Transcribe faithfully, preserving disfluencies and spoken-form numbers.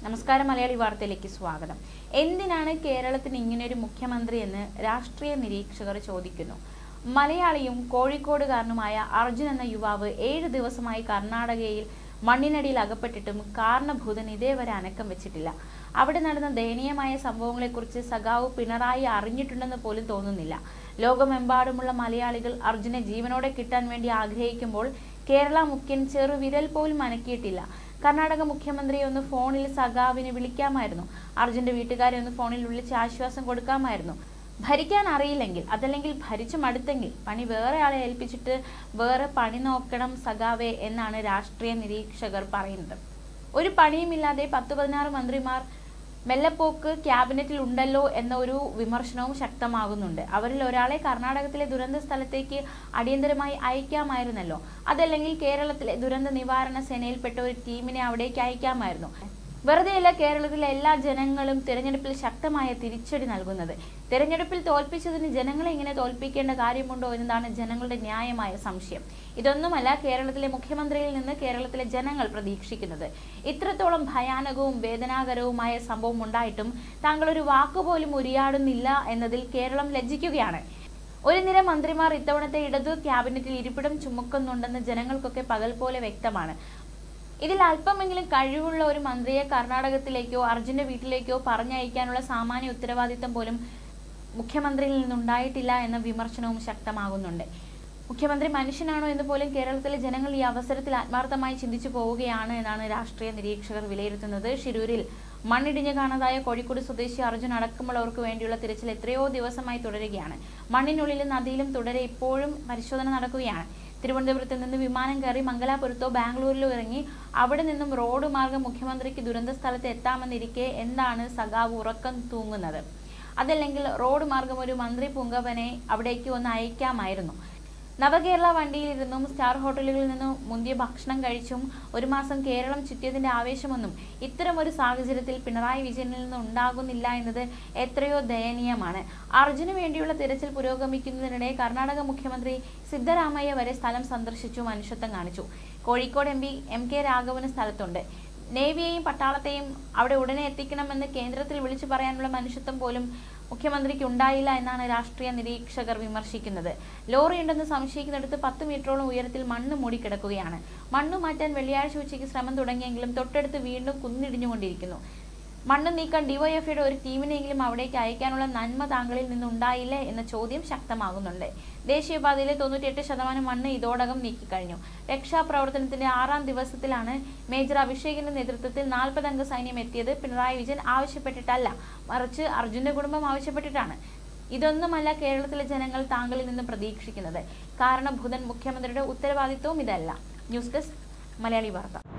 നമസ്കാരം, മലയാളി വാർത്തയിലേക്ക് സ്വാഗതം. എന്തിനാണ് കേരളത്തിന് ഇങ്ങനെയൊരു മുഖ്യമന്ത്രി എന്ന് രാഷ്ട്രീയ നിരീക്ഷകർ ചോദിക്കുന്നു. മലയാളിയും കോഴിക്കോടുകാരനുമായ അർജുൻ എന്ന യുവാവ് ഏഴ് ദിവസമായി കർണാടകയിൽ മണ്ണിനടിയിൽ അകപ്പെട്ടിട്ടും കാരണഭൂതൻ ഇതേവരെ അനക്കം വെച്ചിട്ടില്ല. അവിടെ നടന്ന ദയനീയമായ സംഭവങ്ങളെക്കുറിച്ച് സഖാവ് പിണറായി അറിഞ്ഞിട്ടുണ്ടെന്ന് പോലും തോന്നുന്നില്ല. ലോകമെമ്പാടുമുള്ള മലയാളികൾ അർജുനെ ജീവനോടെ കിട്ടാൻ വേണ്ടി ആഗ്രഹിക്കുമ്പോൾ കേരള മുഖ്യൻ ചെറുവിരൽ പോലും അനക്കിയിട്ടില്ല. കർണാടക മുഖ്യമന്ത്രിയെ ഒന്ന് ഫോണിൽ സഖാവിനെ വിളിക്കാമായിരുന്നു. അർജുന്റെ വീട്ടുകാരെ ഒന്ന് ഫോണിൽ വിളിച്ച് ആശ്വാസം കൊടുക്കാമായിരുന്നു. ഭരിക്കാൻ അറിയില്ലെങ്കിൽ, അതല്ലെങ്കിൽ ഭരിച്ചു മടുത്തെങ്കിൽ പണി വേറെ ആളെ ഏൽപ്പിച്ചിട്ട് വേറെ പണി നോക്കണം സഖാവേ എന്നാണ് രാഷ്ട്രീയ നിരീക്ഷകർ പറയുന്നത്. ഒരു പണിയുമില്ലാതെ പത്ത് പതിനാറ് മന്ത്രിമാർ മെല്ലപ്പോക്ക് ക്യാബിനറ്റിൽ ഉണ്ടല്ലോ എന്ന ഒരു വിമർശനവും ശക്തമാകുന്നുണ്ട്. അവരിൽ ഒരാളെ കർണാടകത്തിലെ ദുരന്ത സ്ഥലത്തേക്ക് അടിയന്തരമായി അയക്കാമായിരുന്നല്ലോ. അതല്ലെങ്കിൽ കേരളത്തിലെ ദുരന്ത നിവാരണ സേനയിൽപ്പെട്ട ഒരു ടീമിനെ അവിടേക്ക് അയക്കാമായിരുന്നു. വെറുതെയല്ല കേരളത്തിലെ എല്ലാ ജനങ്ങളും തിരഞ്ഞെടുപ്പിൽ ശക്തമായ തിരിച്ചടി നൽകുന്നത്. തിരഞ്ഞെടുപ്പിൽ തോൽപ്പിച്ചതിന് ജനങ്ങളെ ഇങ്ങനെ തോൽപ്പിക്കേണ്ട കാര്യമുണ്ടോ എന്നതാണ് ജനങ്ങളുടെ ന്യായമായ സംശയം. ഇതൊന്നുമല്ല കേരളത്തിലെ മുഖ്യമന്ത്രിയിൽ നിന്ന് കേരളത്തിലെ ജനങ്ങൾ പ്രതീക്ഷിക്കുന്നത്. ഇത്രത്തോളം ഭയാനകവും വേദനാകരവുമായ സംഭവം ഉണ്ടായിട്ടും താങ്കൾ ഒരു വാക്കുപോലും ഉരിയാടുന്നില്ല എന്നതിൽ കേരളം ലജ്ജിക്കുകയാണ്. ഒരു നിര മന്ത്രിമാർ ഇത്തവണത്തെ ഇടതു ക്യാബിനറ്റിൽ ഇരിപ്പിടം ചുമക്കുന്നുണ്ടെന്ന് ജനങ്ങൾക്കൊക്കെ പകൽ പോലെ വ്യക്തമാണ്. ഇതിൽ അല്പമെങ്കിലും കഴിവുള്ള ഒരു മന്ത്രിയെ കർണാടകത്തിലേക്കോ അർജുന്റെ വീട്ടിലേക്കോ പറഞ്ഞയക്കാനുള്ള സാമാന്യ ഉത്തരവാദിത്തം പോലും മുഖ്യമന്ത്രിയിൽ നിന്നുണ്ടായിട്ടില്ല എന്ന വിമർശനവും ശക്തമാകുന്നുണ്ട്. മുഖ്യമന്ത്രി മനുഷ്യനാണോ എന്ന് പോലും കേരളത്തിലെ ജനങ്ങൾ ഈ അവസരത്തിൽ ആത്മാർത്ഥമായി ചിന്തിച്ചു പോവുകയാണ് എന്നാണ് രാഷ്ട്രീയ നിരീക്ഷകർ വിലയിരുത്തുന്നത്. ഷിരൂരിൽ മണ്ണിടിഞ്ഞ് കാണാതായ കോഴിക്കോട് സ്വദേശി അർജുൻ അടക്കമുള്ളവർക്ക് വേണ്ടിയുള്ള തിരച്ചിൽ എത്രയോ ദിവസമായി തുടരുകയാണ്. മണ്ണിനുള്ളിലും നദിയിലും തുടരെ ഇപ്പോഴും പരിശോധന നടക്കുകയാണ്. തിരുവനന്തപുരത്ത് നിന്ന് വിമാനം കയറി മംഗലാപുരത്തോ ബാംഗ്ലൂരിലോ ഇറങ്ങി അവിടെ നിന്നും റോഡ് മാർഗം മുഖ്യമന്ത്രിക്ക് ദുരന്ത സ്ഥലത്ത് എത്താമെന്നിരിക്കെ എന്താണ് സഖാവ് ഉറക്കം തൂങ്ങുന്നത്? അതല്ലെങ്കിൽ റോഡ് മാർഗം ഒരു മന്ത്രി പുങ്കവനെ അവിടേക്ക് ഒന്ന് അയക്കാമായിരുന്നു. നവകേരള വണ്ടിയിലിരുന്നും സ്റ്റാർ ഹോട്ടലുകളിൽ നിന്നും മുന്തിയ ഭക്ഷണം കഴിച്ചും ഒരു മാസം കേരളം ചുറ്റിയതിന്റെ ആവേശമൊന്നും ഇത്തരം ഒരു സാഹചര്യത്തിൽ പിണറായി വിജയനിൽ നിന്ന് ഉണ്ടാകുന്നില്ല എന്നത് എത്രയോ ദയനീയമാണ്. അർജുന് വേണ്ടിയുള്ള തിരച്ചിൽ പുരോഗമിക്കുന്നതിനിടെ കർണാടക മുഖ്യമന്ത്രി സിദ്ധരാമയ്യ വരെ സ്ഥലം സന്ദർശിച്ചു മനുഷ്യത്വം കാണിച്ചു. Kozhikode M P M K Raghavan സ്ഥലത്തുണ്ട്. നേവിയെയും പട്ടാളത്തെയും അവിടെ ഉടനെ എത്തിക്കണമെന്ന് കേന്ദ്രത്തിൽ വിളിച്ചു പറയാനുള്ള മനുഷ്യത്വം പോലും മുഖ്യമന്ത്രിക്ക് ഉണ്ടായില്ല എന്നാണ് രാഷ്ട്രീയ നിരീക്ഷകർ വിമർശിക്കുന്നത്. ലോറി ഉണ്ടെന്ന് സംശയിക്കുന്നിടത്ത് പത്ത് മീറ്ററോളം ഉയരത്തിൽ മണ്ണ് മൂടിക്കിടക്കുകയാണ്. മണ്ണ് മാറ്റാൻ വെള്ളിയാഴ്ച ഉച്ചയ്ക്ക് ശ്രമം തുടങ്ങിയെങ്കിലും തൊട്ടടുത്ത് വീണ്ടും കുന്നിടിഞ്ഞുകൊണ്ടിരിക്കുന്നു. മണ്ണ് നീക്കാൻ ഡിവൈഎഫ്ഐയുടെ ഒരു ടീമിനെങ്കിലും അവിടേക്ക് അയക്കാനുള്ള നന്മ താങ്കളിൽ നിന്നുണ്ടായില്ലേ എന്ന ചോദ്യം ശക്തമാകുന്നുണ്ട്. ദേശീയപാതയിലെ തൊണ്ണൂറ്റിയെട്ട് ശതമാനം മണ്ണ് ഇതോടകം നീക്കിക്കഴിഞ്ഞു. രക്ഷാപ്രവർത്തനത്തിന്റെ ആറാം ദിവസത്തിലാണ് മേജർ അഭിഷേകിന്റെ നേതൃത്വത്തിൽ നാൽപ്പതംഗ സൈന്യം എത്തിയത്. പിണറായി വിജയൻ ആവശ്യപ്പെട്ടിട്ടല്ല, മറിച്ച് അർജുന്റെ കുടുംബം ആവശ്യപ്പെട്ടിട്ടാണ്. ഇതൊന്നുമല്ല കേരളത്തിലെ ജനങ്ങൾ താങ്കളിൽ നിന്ന് പ്രതീക്ഷിക്കുന്നത്. കാരണഭൂതൻ മുഖ്യമന്ത്രിയുടെ ഉത്തരവാദിത്വവും ഇതല്ല. ന്യൂസ് ഡെസ്ക്, മലയാളി വാർത്ത.